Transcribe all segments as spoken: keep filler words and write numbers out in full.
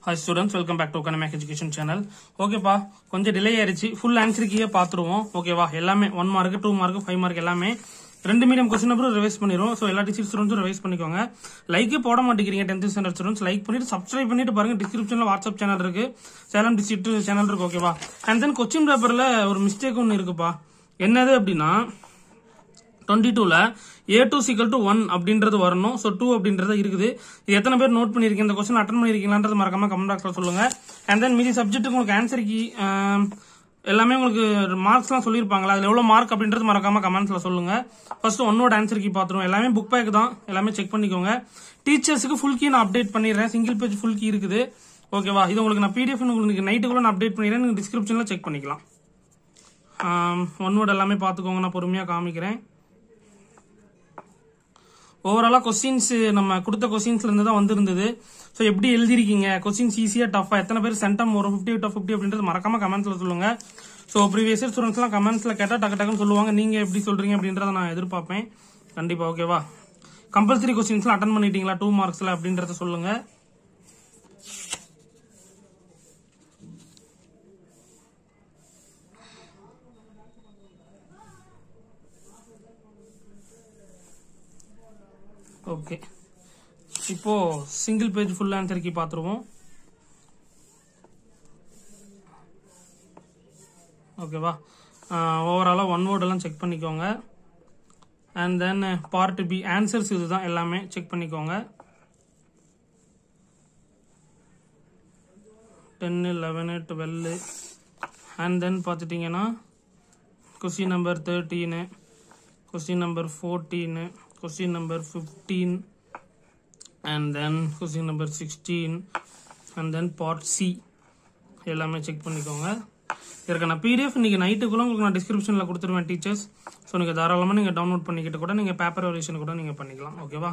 Hi students, welcome back to Academic Education channel. Okay பா, கொஞ்சம் delay ஆயிருச்சு. Full answer கீயே பாத்துருவோம். ஓகேவா? எல்லாமே one mark, two mark, five mark எல்லாமே ரெண்டு மீடியம் क्वेश्चन அப்புறம் ரிவைஸ் பண்ணிரோம். சோ எல்லா டீச்சர் ஸ்டூடண்ட்ஸும் ரிவைஸ் பண்ணிக்கோங்க. லைக் போட மாட்டேங்கிறீங்க tenth ஸ்டாண்டர்ட் ஸ்டூடண்ட்ஸ். லைக் பண்ணிட்டு சப்ஸ்கிரைப் பண்ணிட்டு பாருங்க. டிஸ்கிரிப்ஷன்ல வாட்ஸ்அப் சேனல் இருக்கு. சேலம் டிஸ்ட்ரிக்ட் சேனல் இருக்கு. ஓகேவா? அண்ட் தென் क्वेश्चन பேப்பர்ல ஒரு மிஸ்டேக் ஒன்னு இருக்குப்பா. என்னது அப்படினா twenty-two ல A two is equal to one அப்படின்றது வரணும். சோ two அப்படின்றது இருக்குது. இது எத்தனை பேர் நோட் பண்ணிருக்கீங்க, இந்த क्वेश्चन அட்டெண்ட் பண்ணிருக்கீங்களான்றது மறக்காம கமெண்ட் பாக்ஸ்ல சொல்லுங்க. அண்ட் தென் மீதி சப்ஜெக்ட்டுக்கு உங்களுக்கு ஆன்சர் கீ எல்லாமே உங்களுக்கு மார்க்ஸ்லாம் சொல்லிருப்பாங்களா, அதுல எவ்வளவு மார்க் அப்படின்றது மறக்காம கமெண்ட்ஸ்ல சொல்லுங்க. ஃபர்ஸ்ட் ஒன்னோட ஆன்சர் கீ பாத்துருவோம். எல்லாமே புக் பேக் தான், எல்லாமே செக் பண்ணிக்கோங்க. டீச்சர்ஸ்க்கு ஃபுல் கீ நான் அப்டேட் பண்ணிடுறேன். சிங்கிள் பேஜ் ஃபுல் கீ இருக்குது. ஓகேவா? இது உங்களுக்கு நான் பிடிஎஃப் உங்களுக்கு நைட்டுக்குள்ள நான் அப்டேட் பண்ணிடுறேன். நீங்க டிஸ்கிரிப்ஷன்ல செக் பண்ணிக்கலாம். ஒன்னோட எல்லாமே பாத்துக்கோங்க, நான் பொறுமையா காமிக்கிறேன். ஓவராலா கொஸ்டின்ஸ் நம்ம கொடுத்த கொஸ்டின்ஸ்ல இருந்து தான் வந்திருந்தது. சோ எப்படி எழுதிருக்கீங்க, கொஸ்டின்ஸ் ஈஸியா டஃபா, எத்தனை பேர் சென்டம் வரும் ஃபிஃப்டி அவுட் ஆஃப் ஃபிஃப்டி அப்படின்றது மறக்காம கமெண்ட்ஸ்ல சொல்லுங்க. சோ ப்ரீவியஸ் இயர் ஸ்டூடெண்ட்ஸ் எல்லாம் கமெண்ட்ஸ்ல கேட்டா டக்கு டக்குன்னு சொல்லுவாங்க. நீங்க எப்படி சொல்றீங்க அப்படின்றத நான் எதிர்பார்ப்பேன் கண்டிப்பா. ஓகேவா? கம்பல்சரி கொஸ்டின்ஸ்லாம் அட்டெண்ட் பண்ணிட்டீங்களா டூ மார்க்ஸ்ல அப்படின்றத சொல்லுங்க. ஓகே, இப்போ single page full answer key பாத்துருவோம். ஓகேவா? ஓவராலா ஒன் வேர்ட் எல்லாம் செக் பண்ணிக்கோங்க. And then part B answers இதுதான், எல்லாமே செக் பண்ணிக்கோங்க. Ten eleven twelve and then பார்த்துட்டீங்கன்னா question number thirteen, question number fourteen, question number fifteen and then question number sixteen and then part C எல்லாமே check பண்ணிக்கோங்க. இதற்கு நான் PDF இன்னைக்கு நைட்டுக்குள்ள உங்களுக்கு நான் டிஸ்கிரிப்ஷன்ல கொடுத்துருவேன் டீச்சர்ஸ். ஸோ நீங்க தாராளமா நீங்க டவுன்லோட் பண்ணிக்கிட்டு கூட நீங்க பேப்பர் வெரிஃபிகேஷன் கூட நீங்க பண்ணிக்கலாம். ஓகேவா?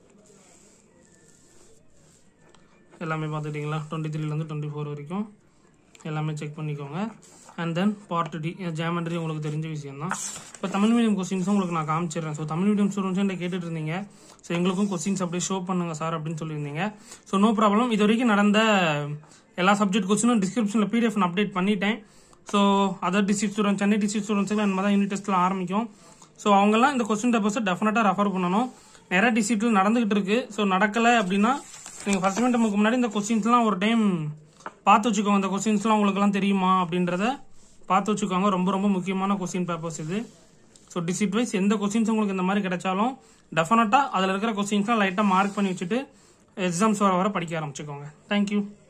எல்லாமே பார்த்துட்டீங்களா? டுவெண்ட்டி த்ரீல இருந்து டுவெண்ட்டி ஃபோர் வரைக்கும் எல்லாமே செக் பண்ணிக்கோங்க. And then part D geometry உங்களுக்கு தெரிஞ்ச விஷயம் தான். இப்போ தமிழ் மீடியம் கொஸ்டின்ஸ் உங்களுக்கு நான் காமிச்சிடுறேன். ஸோ தமிழ் மீடியம் ஸ்டூடெண்ட்ஸ் என்ன கேட்டுட்டு இருந்தீங்க, ஸோ எங்களுக்கும் கொஸ்டின்ஸ் அப்படியே ஷோ பண்ணுங்க சார் அப்படின்னு சொல்லியிருந்தீங்க. So no problem. இது வரைக்கும் நடந்த எல்லா சப்ஜெக்ட் கொஸ்டினும் டிஸ்கிரிப்ஷன்ல பிடிஎஃப் நான் அப்டேட் பண்ணிட்டேன். So other district students, Chennai district students இந்த மாதிரி தான் யூனிட் டெஸ்ட்லாம் ஆரம்பிக்கும். ஸோ அவங்கெல்லாம் இந்த கொஸ்டின் பேப்பர்ஸை டெஃபினட்டா ரெஃபர் பண்ணணும். நிறைய டிஸ்ட்ரிக்ட்ல நடந்துகிட்டு இருக்கு. ஸோ நடக்கல அப்படின்னா நீங்க ஃபர்ஸ்ட் மினிட்க்கு முன்னாடி இந்த கொஸ்டின்ஸ்லாம் ஒரு டைம் பார்த்து வச்சுக்கோங்க. இந்த கொஸ்டின்ஸ்லாம் உங்களுக்கு எல்லாம் தெரியுமா அப்படின்றத பார்த்து வச்சுக்கோங்க. ரொம்ப ரொம்ப முக்கியமான கொஸ்டின் பேப்பர்ஸ் இது. ஸோ டிஸ்ட்ரிக்ட் வைஸ் எந்த கொஸ்டின்ஸ் உங்களுக்கு இந்த மாதிரி கிடைச்சாலும் டெஃபினட்டா அதுல இருக்கிற கொஸ்டின்ஸ்லாம் லைட்டா மார்க் பண்ணி வச்சுட்டு எக்ஸாம்ஸ் வர வர படிக்க ஆரம்பிச்சுக்கோங்க. தேங்க்யூ.